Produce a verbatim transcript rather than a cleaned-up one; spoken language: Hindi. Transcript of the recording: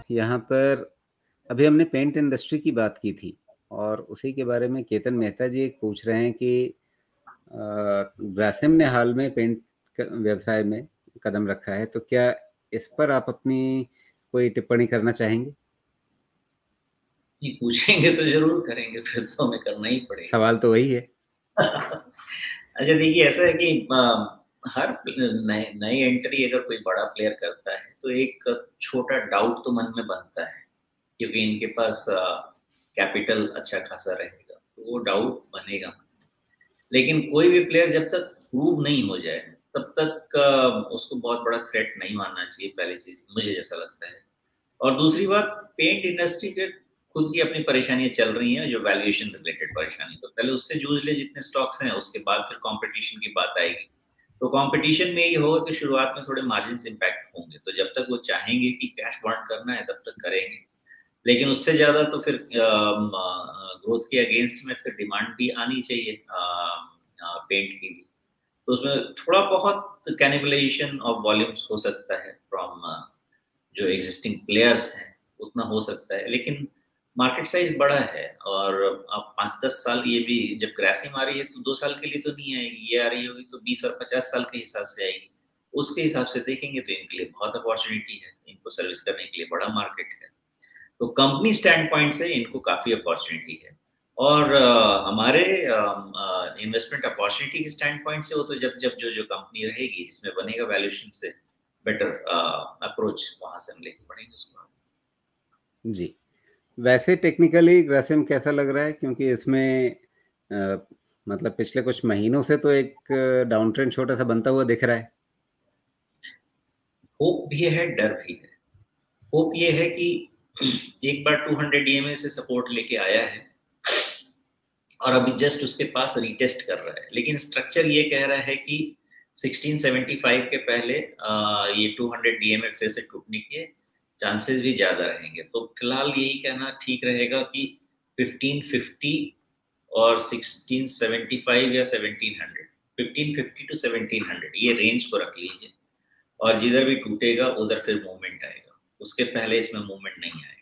यहाँ पर अभी हमने पेंट इंडस्ट्री की बात की थी और उसी के बारे में केतन मेहता जी एक पूछ रहे हैं कि अ, ग्रासिम ने हाल में पेंट व्यवसाय में कदम रखा है, तो क्या इस पर आप अपनी कोई टिप्पणी करना चाहेंगे? नहीं, पूछेंगे तो ज़रूर करेंगे, फिर तो हमें करना ही पड़ेगा। सवाल तो वही है। अच्छा देखिए, ऐसा है कि अ, हर नए नई एंट्री अगर कोई बड़ा प्लेयर करता है, तो एक छोटा डाउट तो मन में बनता है, क्योंकि इनके पास अ, कैपिटल अच्छा खासा रहेगा, तो वो डाउट बनेगा। लेकिन कोई भी प्लेयर जब तक प्रूव नहीं हो जाए, तब तक अ, उसको बहुत बड़ा थ्रेट नहीं मानना चाहिए, पहली चीज़ मुझे जैसा लगता है। और दूसरी बात, पेंट इंडस्ट्री के खुद की अपनी परेशानियाँ चल रही हैं, जो वैल्यूएशन रिलेटेड परेशानी, तो पहले उससे जूझ ले जितने स्टॉक्स हैं, उसके बाद फिर कॉम्पिटिशन की बात आएगी। तो कॉम्पिटिशन में ये होगा कि शुरुआत में थोड़े मार्जिन्स इम्पैक्ट होंगे, तो जब तक वो चाहेंगे कि कैश बर्न करना है, तब तक करेंगे। लेकिन उससे ज़्यादा तो फिर अम, अ, ग्रोथ के अगेंस्ट में फिर डिमांड भी आनी चाहिए अ अ, पेंट की भी। तो उसमें थोड़ा बहुत कैनिबलाइज़ेशन ऑफ वॉल्यूम्स हो सकता है फ्रॉम जो एक्जिस्टिंग प्लेयर्स हैं, उतना हो सकता है। लेकिन मार्केट साइज़ बड़ा है और अब पाँच दस साल ये भी जब ग्रासिम आ रही है, तो दो साल के लिए तो नहीं आएगी, ये आ रही होगी तो बीस और पचास साल के हिसाब से आएगी। उसके हिसाब से देखेंगे तो इनके लिए बहुत अपॉर्च्युनिटी है, इनको सर्विस करने के लिए बड़ा मार्केट है। तो कंपनी स्टैंड पॉइंट से इनको काफ़ी अपॉर्च्युनिटी है और अ, हमारे अम, अ, इन्वेस्टमेंट अपॉर्च्युनिटी के स्टैंड पॉइंट से वो तो जब जब जो जो कंपनी रहेगी जिसमें बनेगा वैल्यूएशन से बेटर अ, अप्रोच, वहाँ से हम लेके बढ़ेंगे उसको। जी। वैसे टेक्निकली ग्रासिम कैसा लग रहा है? क्योंकि इसमें अ, मतलब पिछले कुछ महीनों से तो एक डाउन ट्रेंड छोटा-सा बनता हुआ दिख रहा है। होप भी है, डर भी है। होप ये है कि एक बार टू हंड्रेड ईएमए से सपोर्ट लेके आया है और अभी जस्ट उसके पास रीटेस्ट कर रहा है। लेकिन स्ट्रक्चर ये कह रहा है कि सिक्सटीन सेवेंटी फाइव के पहले अ, ये टू हंड्रेड डीएमए फिर से टूटने के चांसेस भी ज़्यादा रहेंगे। तो फिलहाल यही कहना ठीक रहेगा कि फिफ्टीन फिफ्टी और सिक्सटीन सेवेंटी फाइव या seventeen hundred, fifteen fifty two seventeen hundred ये रेंज को रख लीजिए और जिधर भी टूटेगा उधर फिर मूवमेंट आएगा। उसके पहले इसमें मूवमेंट नहीं आएगा।